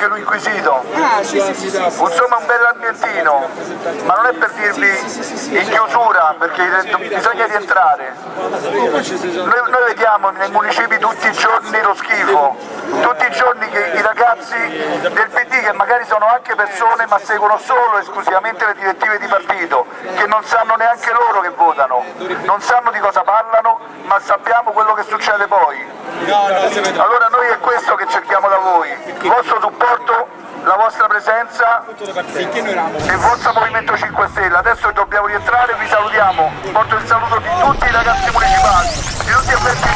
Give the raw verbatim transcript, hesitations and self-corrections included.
anche lui inquisito. Ah, sì, sì, sì, sì. Insomma un bel ambientino, ma non è per dirvi in chiusura, perché bisogna rientrare. Noi, noi vediamo nei municipi tutti i giorni lo schifo, tutti i giorni che i ragazzi del P D, che magari sono anche persone ma seguono solo e esclusivamente le direttive di partito, che non sanno neanche loro che votano, non sanno di cosa parlano, ma sappiamo quello che succede poi. Allora noi è questo che cerchiamo da voi, il vostro supporto, la vostra presenza e il vostro Movimento cinque Stelle. Adesso dobbiamo rientrare, vi salutiamo, porto il saluto di tutti i ragazzi municipali, di tutti i